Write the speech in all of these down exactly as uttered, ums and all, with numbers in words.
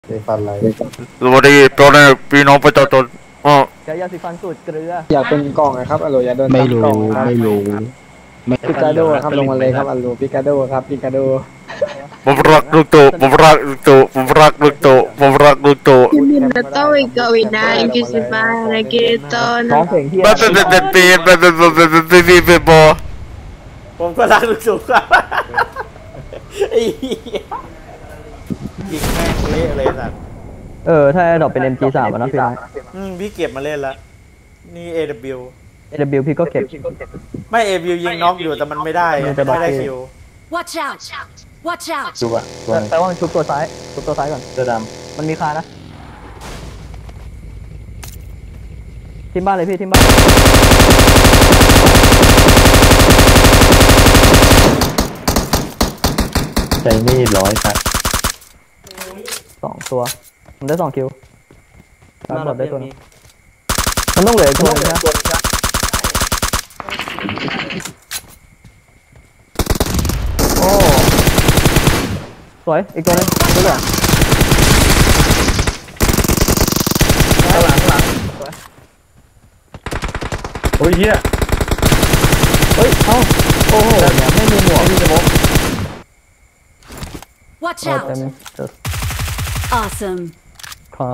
ยาฟันอะไรสวัสดีตอนนี้พี่น้องประชาชนอ๋อใช้ยาสีฟันสูตรเกลืออยากเป็นกล่องนะครับอโลอย่าโดนไม่รู้กล่องครับไม่รู้ไม่ปิกาโดครับลงมาเลยครับอโลปิกาโดครับปิกาโดผมรักลูกโตผมรักลูกโตผมรักลูกโตผมรักลูกโต Minuto y Covidad que se para que todo ร้องเพลงที่มันเป็นเป็นปีเป็นเป็นเป็นเป็นเป็นเป็นเป็นบอผมก็รักลูกสูงครับไอ้เหี้ยยิงแม่งเละเลยสัตว์เออถ้าดอกเป็น เอ็ม จี สาม อ่ะนะพี่น้องอืมพี่เก็บมาเล่นแล้วนี่ เอ ดับเบิลยูเอ ดับเบิลยู พี่ก็เก็บไม่ เอ ดับเบิลยู ยิงน็อกอยู่แต่มันไม่ได้ไม่ได้คิว Watch out! Watch out! ดูอ่ะตัวแปลว่ามันชุบตัวซ้ายชุบตัวซ้ายก่อนเสื้อดมันมีคานะทีมบ้านเลยพี่ทีมบ้านำใจนี่ร้อยครับสองตัวผมได้สองคิวตามหมดได้ตัวนึงมันต้องเหลืออีกตัวนึงนะโอ้สวยอีกตัวนึงดูเลยข้างหลังข้างหลังโอ้ยเฮียเฮ้ยเอ้าโอ้โหเนี่ยไม่มีหมวกไม่มีสมอง Watch เต็ out! ม Awesome! ครับ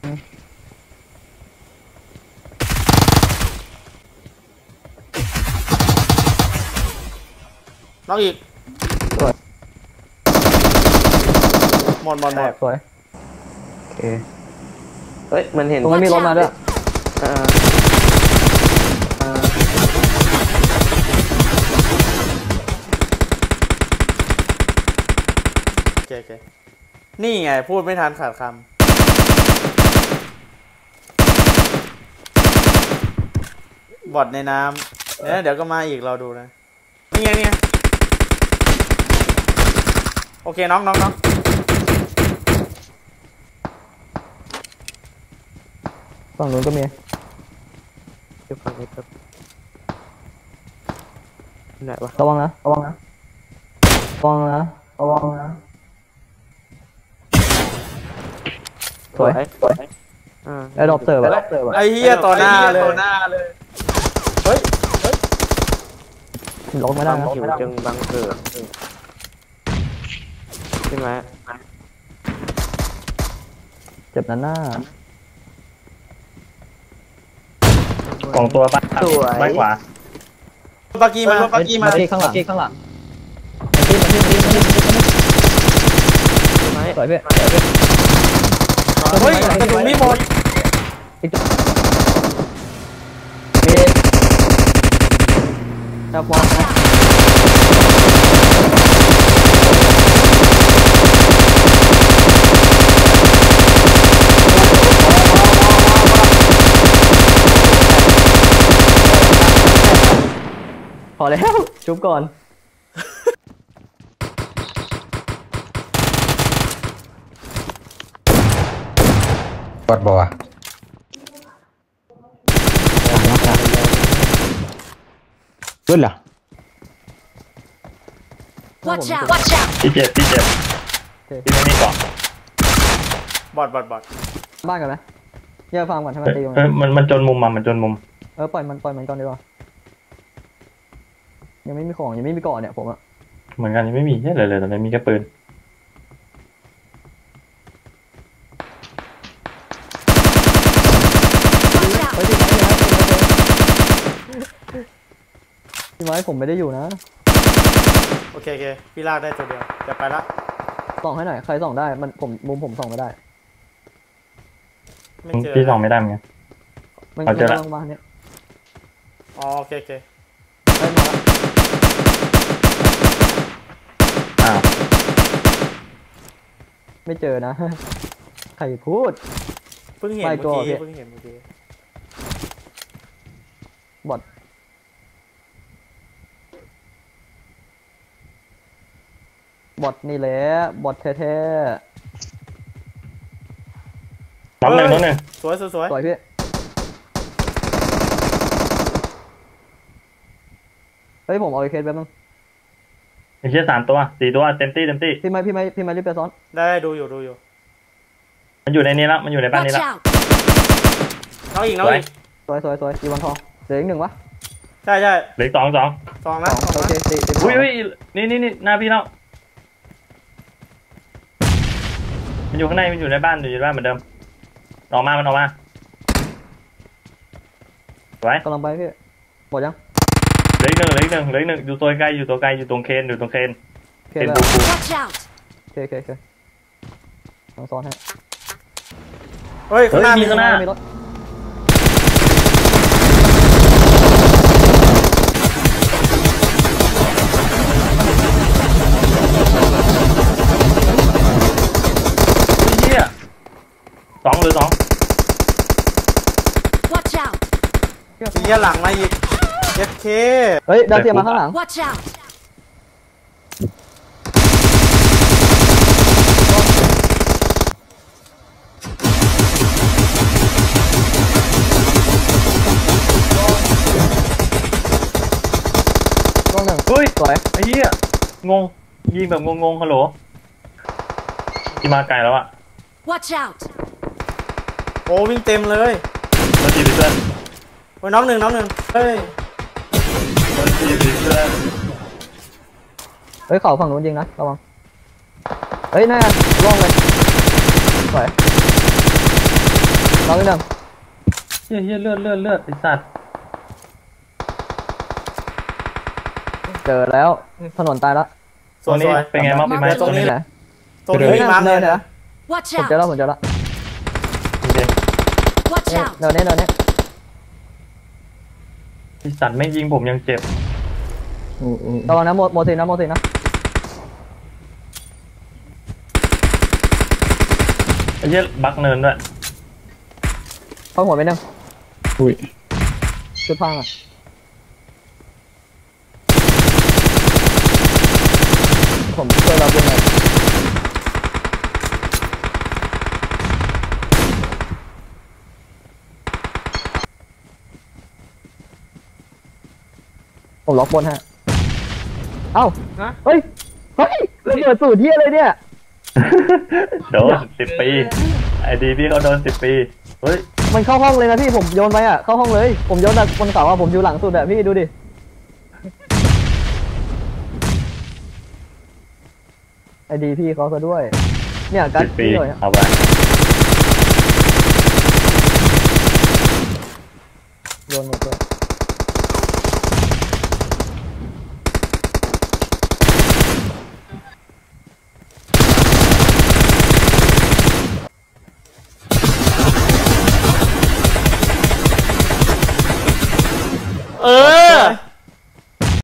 น็อกอีกหมดหมดหมดสวยโอเคเฮ้ยมันเห็นตรงนี้มีรถมาด้วยอ่าอ่าโอเคโอเคนี่ไงพูดไม่ทันขาดคำบอดในน้ำเนี่ยเดี๋ยวก็มาอีกเราดูนะนี่ไงนี่ไงโอเคน้องน้องน้องฝั่งนู้นก็มีเดี๋ยวฟังไอ้ครับไหนวะระวังนะระวังนะระวังนะระวังนะสวยสวยอ่าไอ้ดอกเสิร์ฟอะไอ้เหี้ยต่อหน้าเลยเฮ้ยล็อกไม่ได้นะหิวจังบังเกิดใช่ไหมเจ็บนั่นหน้าสองตัวบ้านบ้านขวาปากีมาปากีมาเข้างหลังข้างหลังมาที่มาที่มาที่มาที่สวยเพื่อนเฮ้ยกระสุนไม่หมดอีกตัวมีจับวางนะพอแล้วชุบก่อนบอดบอเพื่อนเหรอ Watch out! Watch out! พี่เจ็บพี่เจ็บพี่ไม่มีเกาะบอดบอดบอดบ้านกันไหมแยกฟาร์มก่อนให้มันตีเฮ้ยมันมันจนมุมมามันจนมุมเออปล่อยมันปล่อยมันก่อนดีกว่ายังไม่มีของยังไม่มีเกาะเนี่ยผมอะเหมือนกันยังไม่มีแค่เลยเลยแต่มีแค่ปืน Watch out! เฮ้ยพี่ไม้พี่ไม้ผมไม่ได้อยู่นะโอเคโอเคพี่ลากได้ตัวเดียวจะไปละส่องให้หน่อยใครส่องได้มันผมมุมผมส่องไม่ได้ไม่เจอพี่ส่องไม่ได้เหมือนกันมันเอาเจอละกำลังมาเนี่ยอ๋อโอเคโอเคเฮ้ยมาละอ้าวไม่เจอนะ ใครพูดเพิ่งเห็นไปเมื่ก่ออนกี้พี่เพิ่งเห็นเมื่อกี้บอทบอทนี่แหละบอทแท้น้องหนึ่งน้องหนึ่งสวยสวยสวยๆปล่อยพี่เฮ้ยผมเอาไอเคสแป๊บนึงไอ้เชี่ยสามตัวสี่ตัวเต็มที่เต็มที่พี่ไม้พี่ไม้พี่ไม้รีบไปซ้อนได้ดูอยู่ดูอยู่มันอยู่ในนี้แล้วมันอยู่ในบ้านนี้ Watch แล้ว out! น้องอีกน้องอีกสวยสวยสวยอยู่บนทองเหลืออีกหนึ่งวะใช่ใช่เหลือสองสองสองสนะองสองโอเคนะตีตีอุ้ยอุ้ยนี่นี่นี่หน้าพี่แล้วมันอยู่ข้างในมันอยู่ในบ้านอยู่ในบ้านเหมือนเดิมออกมามันออกมาไว้กำลังไปพี่หมดยังเหลืออีกหนึ่งเหลืออีกหนึ่งเหลืออีกหนึ่งอยู่ตัวไกลอยู่ตัวไกลอยู่ตรงเคนอยู่ตรงเคนโอเคเคนแล้วบูบู Watch out! โอเคโอเคโอเคลองซ้อนให้เฮ้ยข้างหน้ามีข้างหน้ามีรถเฮียสองหรือสอง Watch out! มีเหี้ยหลังมาอีกเอฟเคเฮ้ยดาวเทียมมาข้างหลัง Watch out! กล้องหนึ่งเฮ้ยสวยไอ้เหี้ยงงยิงแบบงงๆฮัลโหลที่มาไกลแล้วอะ Watch out! โอ้วิ่งเต็มเลยมาจีบเพื่อนโอ้ยน้องหนึ่งน้องหนึ่งเฮ้ยมาจีบเพื่อนเฮ้ยเข่าฝั่งนู้นยิงนะระวังเฮ้ยน่าล่องเลยสวยน้องอีกหนึ่งเฮียเฮียเลือดเลือดเลือดไอ้สัตว์เจอแล้วถนนตายแล้วสตัววยนี้สวยเป็นไงบ้างพี่ไม้ตรงนี้ไหนตรงนี้วิ่งมาเนิเนี่ยนนะ Watch ผมเจอแล้ว out! ผมเจอแล้วโอเค Watch เนี่ย out! เนินนี้เนินนี้ไอ้สัตว์ไม่ยิงผมยังเจ็บระวังนะโมโมซินนะโมซินนะไอ้เหี้ยบักเนินด้วยเข้าหัวไปหนึ่งอุ้ยชุดพังอ่ะผมช่วยเราบุญหน่อยผมล็อกบนฮะเอ้าฮะเฮ้ย เฮ้ยระเบิดสูตรที่อะไรเนี่ยโดนสิบปีไอ้ดีพี่เขาโดนสิบปีเฮ้ยมันเข้าห้องเลยนะพี่ผมโยนไปอ่ะเข้าห้องเลย ผมโยนจากบนเสาอ่ะผมอยู่หลังสุดอ่ะพี่ดูดิไอดีพี่เขาซะด้วย เนี่ยการ์สิดบปีพี่เลยอะเอาไปโยนหมดเลยเออ